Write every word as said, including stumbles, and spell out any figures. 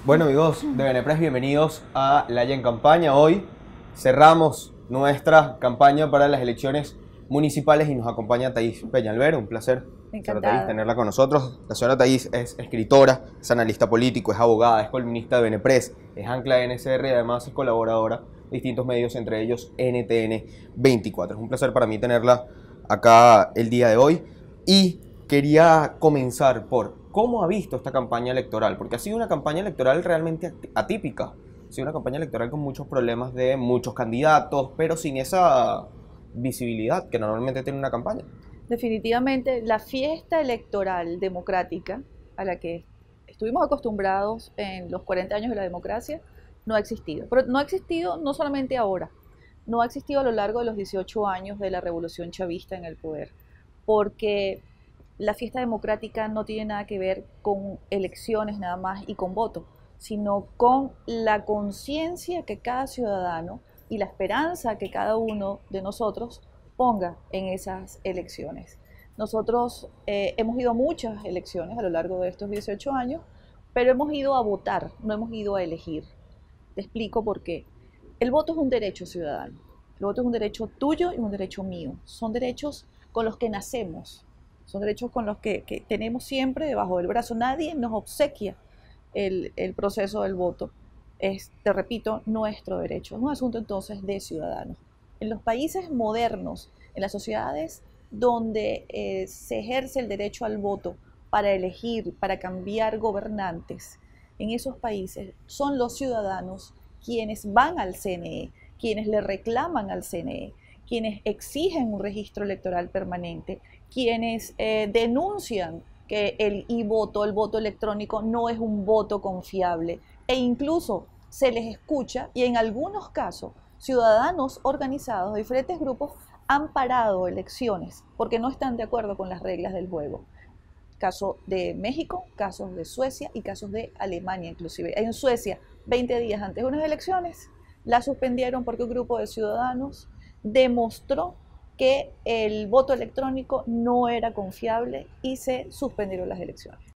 Bueno amigos de Benepres, bienvenidos a Laya en Campaña. Hoy cerramos nuestra campaña para las elecciones municipales y nos acompaña Thaís Peñalver. Un placer, señora Thaís, tenerla con nosotros. La señora Thaís es escritora, es analista político, es abogada, es columnista de Benepres, es ancla de N S R y además es colaboradora de distintos medios, entre ellos N T N veinticuatro. Es un placer para mí tenerla acá el día de hoy y quería comenzar por cómo ha visto esta campaña electoral, porque ha sido una campaña electoral realmente atípica, ha sido una campaña electoral con muchos problemas de muchos candidatos, pero sin esa visibilidad que normalmente tiene una campaña. Definitivamente, la fiesta electoral democrática a la que estuvimos acostumbrados en los cuarenta años de la democracia no ha existido. Pero no ha existido no solamente ahora, no ha existido a lo largo de los dieciocho años de la revolución chavista en el poder, porque la fiesta democrática no tiene nada que ver con elecciones nada más y con voto, sino con la conciencia que cada ciudadano y la esperanza que cada uno de nosotros ponga en esas elecciones. Nosotros eh, hemos ido a muchas elecciones a lo largo de estos dieciocho años, pero hemos ido a votar, no hemos ido a elegir. Te explico por qué. El voto es un derecho ciudadano. El voto es un derecho tuyo y un derecho mío. Son derechos con los que nacemos. Son derechos con los que, que tenemos siempre debajo del brazo. Nadie nos obsequia el, el proceso del voto. Es, te repito, nuestro derecho. Es un asunto entonces de ciudadanos. En los países modernos, en las sociedades donde eh, se ejerce el derecho al voto para elegir, para cambiar gobernantes, en esos países son los ciudadanos quienes van al C N E, quienes le reclaman al C N E, quienes exigen un registro electoral permanente, quienes eh, denuncian que el e-voto, el voto electrónico, no es un voto confiable, e incluso se les escucha y en algunos casos ciudadanos organizados de diferentes grupos han parado elecciones porque no están de acuerdo con las reglas del juego. Caso de México, casos de Suecia y casos de Alemania inclusive. En Suecia, veinte días antes de unas elecciones, la suspendieron porque un grupo de ciudadanos demostró que el voto electrónico no era confiable y se suspendieron las elecciones.